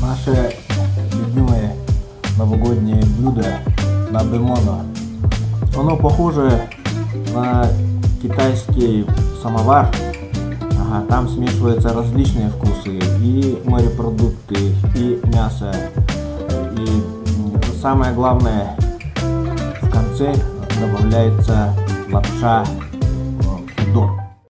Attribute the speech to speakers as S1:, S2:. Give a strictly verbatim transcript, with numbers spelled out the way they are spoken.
S1: Наше любимое новогоднее блюдо набемоно. Оно похоже на китайский самовар. Ага, там смешиваются различные вкусы, и морепродукты, и мясо. И самое главное, в конце добавляется лапша удон.